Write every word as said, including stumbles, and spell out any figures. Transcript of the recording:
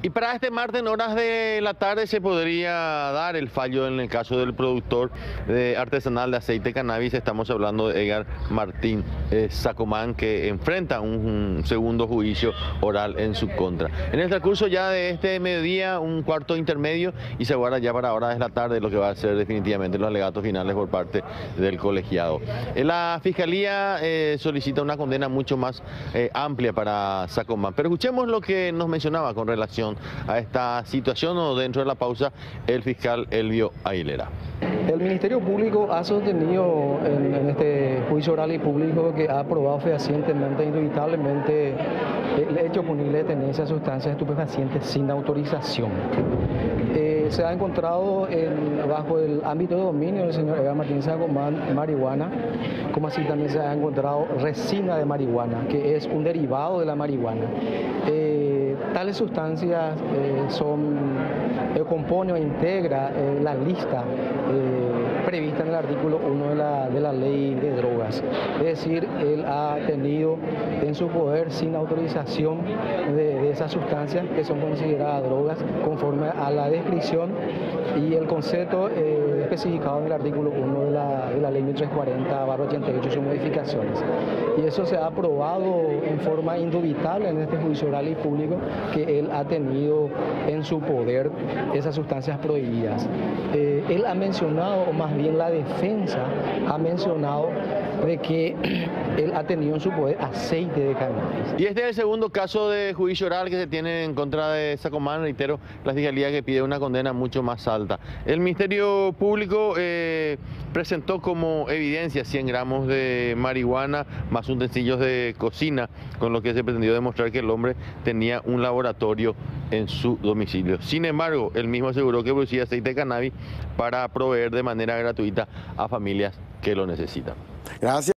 Y para este martes en horas de la tarde se podría dar el fallo en el caso del productor de artesanal de aceite de cannabis. Estamos hablando de Edgar Martín eh, Sacomán, que enfrenta un, un segundo juicio oral en su contra. En el transcurso ya de este mediodía, un cuarto intermedio, y se guarda ya para horas de la tarde lo que va a ser definitivamente los alegatos finales por parte del colegiado. Eh, La Fiscalía eh, solicita una condena mucho más eh, amplia para Sacomán. Pero escuchemos lo que nos mencionaba con relación a esta situación, o dentro de la pausa, el fiscal Elvio Aguilera. El Ministerio Público ha sostenido en, en este juicio oral y público que ha aprobado fehacientemente, indubitablemente, el hecho punible de tenencia de sustancias estupefacientes sin autorización. Eh, se ha encontrado en, bajo el ámbito de dominio del señor Edgar Martín Sacomán marihuana, como así también se ha encontrado resina de marihuana, que es un derivado de la marihuana. Eh, tales sustancias eh, son, eh, compone o integra eh, la lista eh, prevista en el artículo uno de la, de la ley de drogas. Es decir, él ha tenido en su poder sin autorización de, de esas sustancias que son consideradas drogas conforme a la descripción y el concepto eh, especificado en el artículo uno de la, de la ley mil trescientos cuarenta barra ochenta y ocho y sus modificaciones. Y eso se ha aprobado en forma indubitable en este juicio oral y público, que él ha tenido en su poder esas sustancias prohibidas. Eh, él ha mencionado, o más bien la defensa ha mencionado, de que él ha tenido en su poder aceite de cannabis. Y este es el segundo caso de juicio oral que se tiene en contra de Sacomán. Reitero, la Fiscalía que pide una condena mucho más alta. El Ministerio Público eh, presentó como evidencia cien gramos de marihuana más utensilios de cocina, con lo que se pretendió demostrar que el hombre tenía un laboratorio en su domicilio. Sin embargo, él mismo aseguró que producía aceite de cannabis para proveer de manera gratuita a familias que lo necesitan. Gracias.